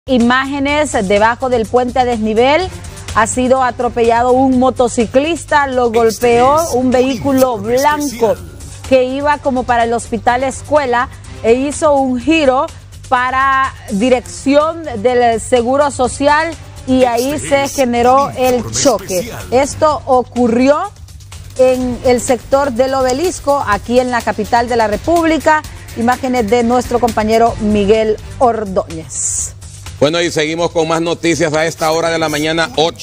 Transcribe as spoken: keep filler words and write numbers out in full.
Imágenes debajo del puente a desnivel. Ha sido atropellado un motociclista, lo golpeó un vehículo blanco que iba como para el hospital escuela e hizo un giro para dirección del Seguro Social y ahí se generó el choque. Esto ocurrió en el sector del Obelisco, aquí en la capital de la República. Imágenes de nuestro compañero Miguel Ordóñez. Bueno, y seguimos con más noticias a esta hora de la mañana, ocho.